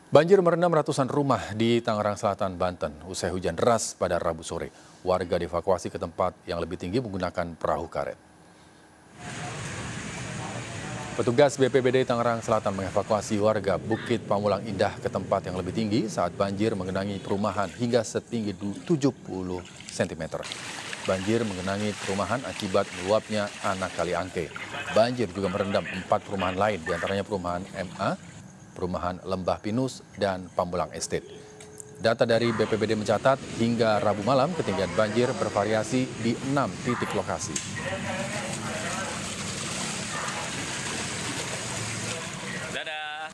Banjir merendam ratusan rumah di Tangerang Selatan, Banten usai hujan deras pada Rabu sore. Warga dievakuasi ke tempat yang lebih tinggi menggunakan perahu karet. Petugas BPBD Tangerang Selatan mengevakuasi warga Bukit Pamulang Indah ke tempat yang lebih tinggi saat banjir mengenangi perumahan hingga setinggi 70 cm. Banjir mengenangi perumahan akibat meluapnya anak Kali Angke. Banjir juga merendam 4 perumahan lain, diantaranya perumahan MA, perumahan Lembah Pinus, dan Pamulang Estate. Data dari BPBD mencatat hingga Rabu malam ketinggian banjir bervariasi di 6 titik lokasi.